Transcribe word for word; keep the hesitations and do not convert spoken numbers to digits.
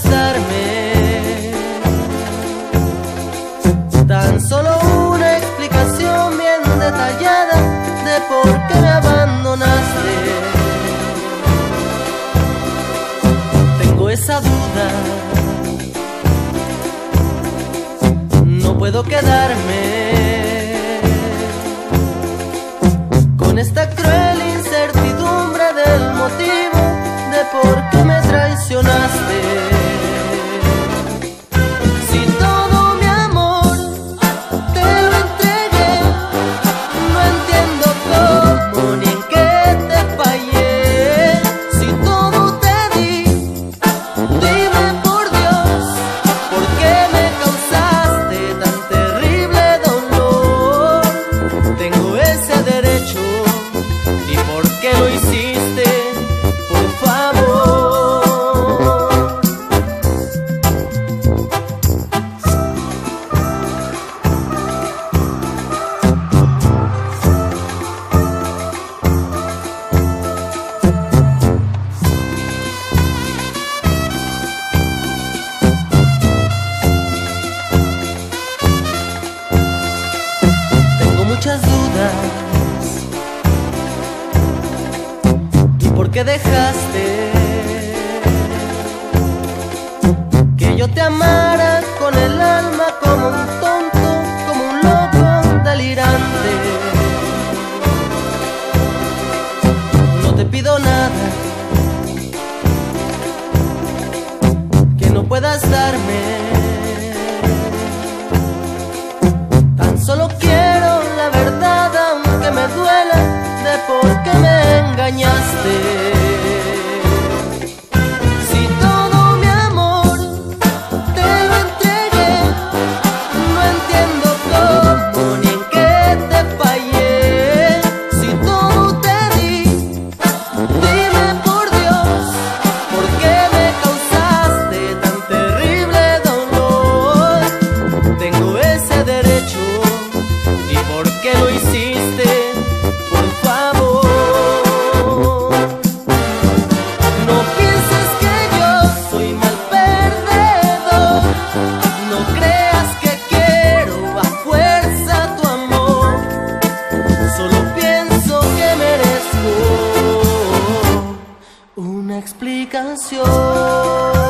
darme tan solo una explicación bien detallada de por qué me abandonaste. Tengo esa duda, no puedo quedarme con esta cruel incertidumbre del motivo de por qué me traicionaste. Si todo mi amor te lo entregué, no entiendo cómo ni en qué te fallé. Si todo te di, dime por Dios, ¿por qué me causaste tan terrible dolor? Tengo ese derecho, ¿y por qué lo hiciste? Por favor. Tengo muchas dudas. ¿Por qué dejaste que yo te amara con el alma como un tonto, como un loco delirante? No te pido nada que no puedas darme, tan solo quiero la verdad aunque me duela de por qué me engañaste. Si todo mi amor te lo entregué, no entiendo cómo ni en qué te fallé. Si todo te di, dime por Dios, ¿por qué me causaste tan terrible dolor? Tengo ese derecho, ¿y por qué lo hiciste? Por favor. No pienses que yo soy mal perdedor, no creas que quiero a fuerza tu amor, solo pienso que merezco una explicación.